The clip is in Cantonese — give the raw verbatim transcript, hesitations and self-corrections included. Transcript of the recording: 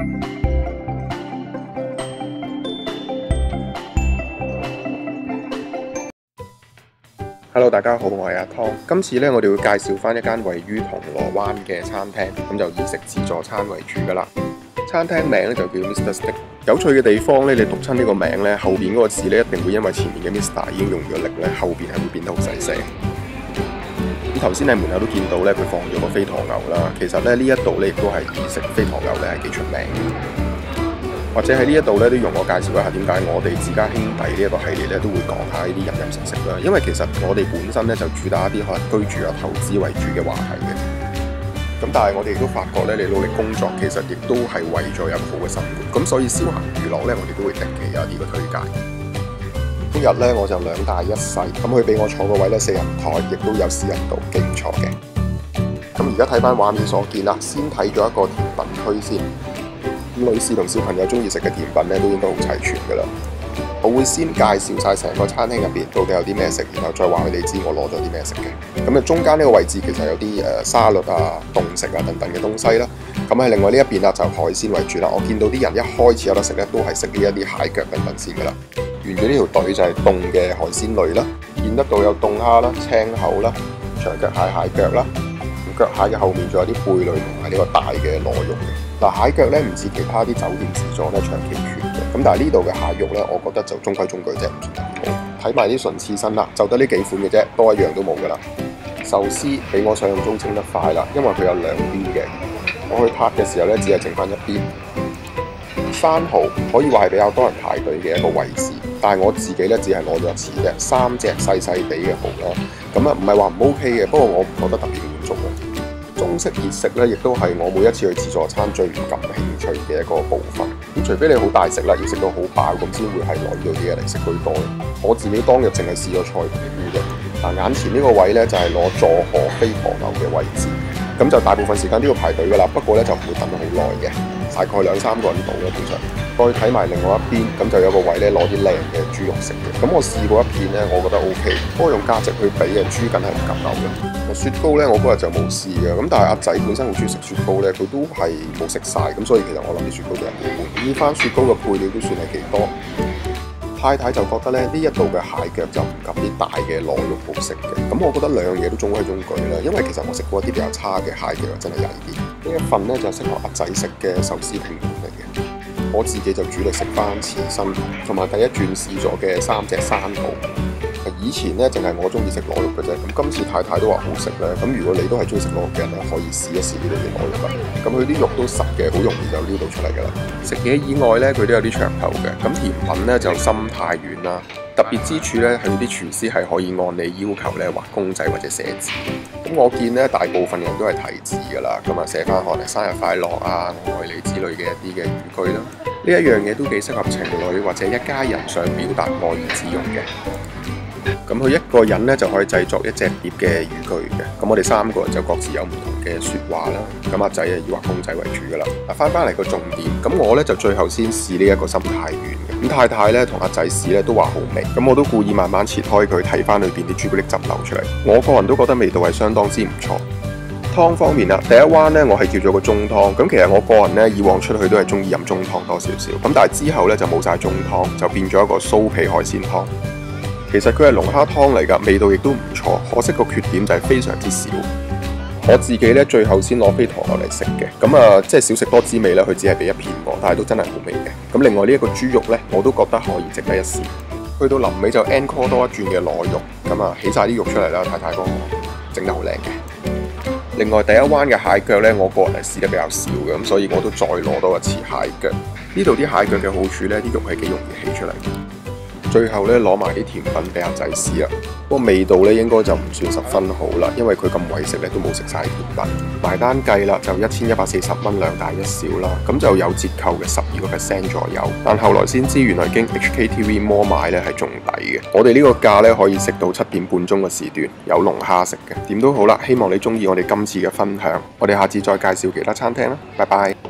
Hello， 大家好，我係阿湯。今次咧，我哋會介紹翻一間位於銅鑼灣嘅餐廳，咁就以食自助餐為主噶啦。餐廳名咧就叫 Mister Steak。有趣嘅地方咧，你讀親呢個名咧，後邊嗰個字咧一定會因為前面嘅 Mister 已經用咗力咧，後邊係會變得好細聲。咁頭先喺門口都見到咧，佢放咗個飛駝牛啦。其實咧呢一度咧亦都係以食飛駝牛咧係幾出名嘅。或者喺呢一度咧，都容我介紹一下點解我哋自家兄弟呢一個系列咧，都會講下呢啲飲飲食食啦。因為其實我哋本身咧就主打一啲可能居住啊、投資為主嘅話題嘅。咁但係我哋亦都發覺咧，你努力工作其實亦都係為咗有個好嘅生活。咁所以消閒娛樂咧，我哋都會定期有啲嘅推介。今日咧我就兩大一細，咁佢俾我坐個位咧四人台，亦都有私人度，幾唔錯嘅。咁而家睇翻畫面所見啦，先睇咗一個甜品區先。女士同小朋友中意食嘅甜品咧，都應該好齊全噶啦。我會先介紹晒成個餐廳入邊到底有啲咩食，然後再話佢哋知我攞咗啲咩食嘅。咁啊，中間呢個位置其實有啲誒沙律啊、凍食啊等等嘅東西啦。咁喺另外呢一邊啦，就海鮮為主啦。我見到啲人一開始有得食咧，都係食呢一啲蟹腳等等先噶啦。沿住呢條隊就係凍嘅海鮮類啦，見得到有凍蝦啦、青口啦、長腳蟹蟹腳啦。腳蟹嘅後面仲有啲貝類同埋呢個大嘅螺肉嘅。嗱，蟹腳咧唔似其他啲酒店自助咧長期全嘅，咁但係呢度嘅蟹肉咧，我覺得就中規中矩啫，唔算特別好。睇埋啲純刺身啦，就得呢幾款嘅啫，多一樣都冇噶啦。壽司比我想象中清得快啦，因為佢有兩邊嘅。我去撻嘅時候咧，只係剩翻一邊。生蠔可以話係比較多人排隊嘅一個位置，但係我自己咧只係攞咗一次啫，三隻細細地嘅蠔啦，咁啊唔係話唔 OK 嘅，不過我唔覺得特別滿足咯。中式熱食咧，亦都係我每一次去自助餐最唔感興趣嘅一個部分。咁除非你好大食啦，要食到好飽咁，先會係攞呢度啲嘢嚟食居多。我自己當日淨係試咗菜盤嘅。嗱，眼前呢個位咧就係攞佐河飛駝牛嘅位置，咁就大部分時間都要排隊噶啦。不過咧就唔會等得好耐嘅，大概兩三個人到啦，通常。再睇埋另外一邊，咁就有個位咧攞啲靚嘅豬肉食嘅。咁我試過一片咧，我覺得 O K。不過用價值去比嘅豬梗係唔及牛嘅。雪糕咧，我嗰日就冇試嘅。咁但係阿仔本身好中意食雪糕咧，佢都係冇食晒。咁所以其實我諗啲雪糕就係一般。呢番雪糕嘅配料都算係幾多。太太就覺得咧，呢一度嘅蟹腳就唔及啲大嘅螺肉好食嘅。咁我覺得兩樣嘢都中規中矩啦。因為其實我食過一啲比較差嘅蟹腳，真係曳啲。呢一份咧就適合阿仔食嘅壽司拼盤嚟嘅。我自己就主力食翻刺身，同埋第一轉試咗嘅三隻生蠔。以前咧淨係我中意食螺肉嘅啫，咁今次太太都話好食咧。咁如果你都係中意食螺肉嘅人咧，可以試一試呢度嘅螺肉啦。咁佢啲肉都實嘅，好容易就撩到出嚟噶啦。食嘢以外咧，佢都有啲噱頭嘅。咁甜品咧就心太軟啦。特別之處咧，佢啲廚師係可以按你要求咧畫公仔或者寫字。咁我見咧大部分人都係提字噶啦，咁啊寫翻可能生日快樂啊、我愛你之類嘅一啲嘅語句啦。呢一樣嘢都幾適合情侶或者一家人想表達愛意之用嘅。咁佢一個人咧就可以製作一隻碟嘅語句嘅。咁我哋三個人就各自有唔同嘅説話啦。咁阿仔啊以畫公仔為主噶啦。嗱，翻翻嚟個重點，咁我咧就最後先試呢一個心太軟嘅。咁太太咧同阿仔試咧都話好味。咁我都故意慢慢切開佢睇翻裏邊啲朱古力汁流出嚟。我個人都覺得味道係相當之唔錯。湯方面啦，第一彎咧我係叫咗個中湯。咁其實我個人咧以往出去都係中意飲中湯多少少。咁但係之後咧就冇晒中湯，就變咗一個酥皮海鮮湯。其實佢係龍蝦湯嚟㗎，味道亦都唔錯。可惜個缺點就係非常之少。我自己咧最後先攞飛駝牛嚟食嘅，咁啊即係少食多滋味啦。佢只係俾一片過，但係都真係好味嘅。咁另外呢一個豬肉咧，我都覺得可以值得一試。去到臨尾就 encore 多一轉嘅螺肉，咁啊起晒啲肉出嚟啦，太太幫我整得好靚嘅。另外第一彎嘅蟹腳咧，我個人係試得比較少嘅，咁所以我都再攞多一次蟹腳。呢度啲蟹腳嘅好處咧，啲肉係幾容易起出嚟。最後咧攞埋啲甜品俾阿仔試啦，不過味道咧應該就唔算十分好啦，因為佢咁為食咧都冇食晒甜品。埋單計啦，就一千一百四十蚊兩大一小啦，咁就有折扣嘅十二個 percent 左右。但後來先知原來經 H K T V More 買咧係仲抵嘅。我哋呢個價咧可以食到七點半鐘嘅時段，有龍蝦食嘅。點都好啦，希望你中意我哋今次嘅分享，我哋下次再介紹其他餐廳啦，拜拜。